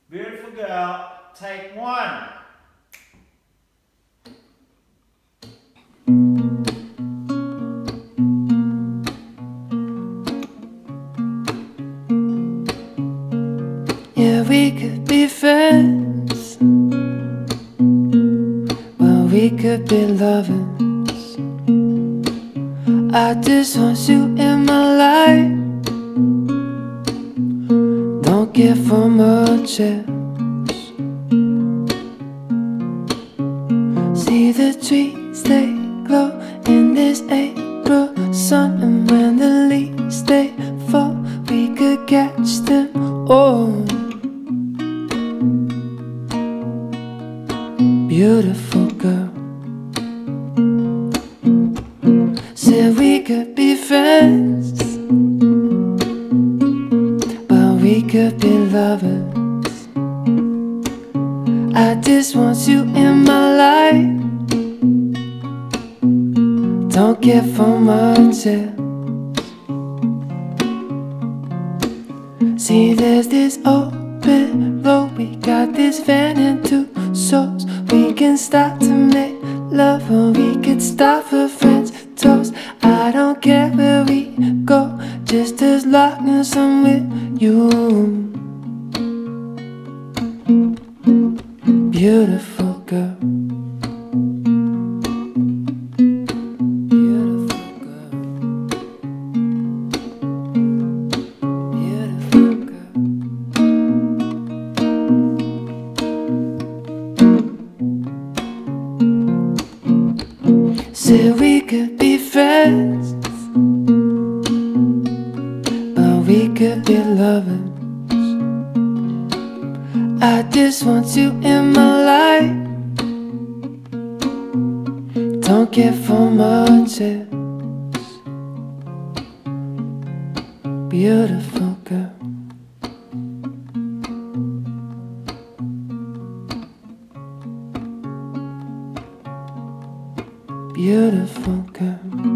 Beautiful girl. Take one. Yeah, we could be friends. Well, we could be lovers. I just want you in my life. Don't care for much else. See the trees, they glow in this April sun. And when the leaves, they fall, we could catch them all. Beautiful girl. Said we could be friends, but we could be lovers. I just want you in my life. Don't care for much else. See, there's this open road. We got this van and two souls. We can start to make love, or we could start for friends toast. I don't care where we go, just as long as I'm with you. Beautiful girl. Beautiful girl. Beautiful girl. Said we could be friends, but we could be lovers. I just want you in my life. Don't care for much else. Beautiful girl. Beautiful girl.